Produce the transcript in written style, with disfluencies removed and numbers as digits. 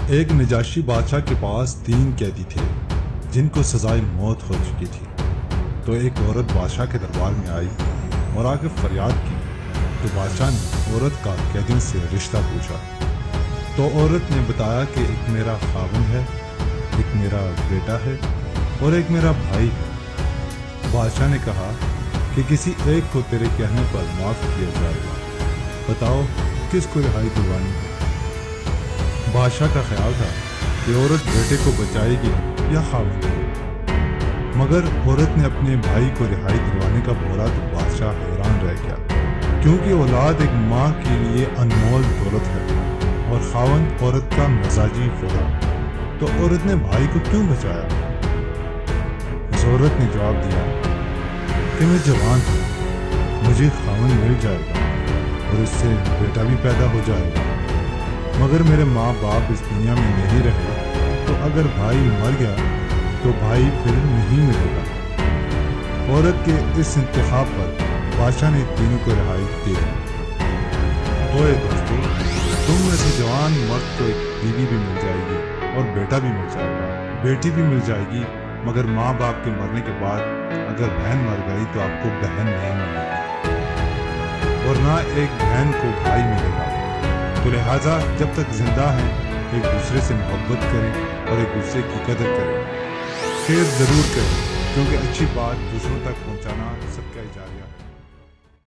ایک نجاشی بادشاہ کے پاس 3 قیدی تھے جن کو سزائے موت ہو چکی تھی۔ تو ایک عورت بادشاہ کے دربار میں آئی اور آ کے فریاد کی تو بادشاہ نے عورت کا قیدیوں سے رشتہ پوچھا۔ تو عورت نے بتایا کہ ایک میرا خاوند ہے، ایک میرا بیٹا ہے اور ایک میرا بھائی ہے۔ بادشاہ نے کہا کہ کسی ایک کو تیرے کہنے پر معاف کیا جائے گا، بتاؤ کس کو رہائی دلوانی ہے۔ بادشاہ کا خیال تھا کہ عورت بیٹے کو بچائے گی یا خاوند کو، مگر عورت نے اپنے بھائی کو رہائی دلوانے کا بولا تو بادشاہ حیران رہ گیا، کیونکہ اولاد ایک ماں کے لیے انمول دولت ہے اور خاوند عورت کا مزاجی فوڑا۔ تو عورت نے بھائی کو کیوں بچایا؟ اس عورت نے جواب دیا کہ میں جوان ہوں، مجھے خاوند مل جائے گا اور اس سے بیٹا بھی پیدا ہو جائے گا، مگر میرے ماں باپ اس دنیا میں نہیں رہے، تو اگر بھائی مر گیا تو بھائی پھر نہیں ملے گا۔ عورت کے اس انتخاب پر بادشاہ نے تینوں کو رہائی دے دی۔ تو اے دوستو، تم میں سے جوان مرد کو ایک بیوی بھی مل جائے گی اور بیٹا بھی مل جائے گا، بیٹی بھی مل جائے گی، مگر ماں باپ کے مرنے کے بعد اگر بہن مر گئی تو آپ کو بہن نہیں ملے گی اور نہ ایک بہن کو بھائی ملے گا۔ تو لہٰذا جب تک زندہ ہیں ایک دوسرے سے محبت کریں اور ایک دوسرے کی قدر کریں، خیر ضرور کریں، کیونکہ اچھی بات دوسروں تک پہنچانا سب کا اجاریہ ہے۔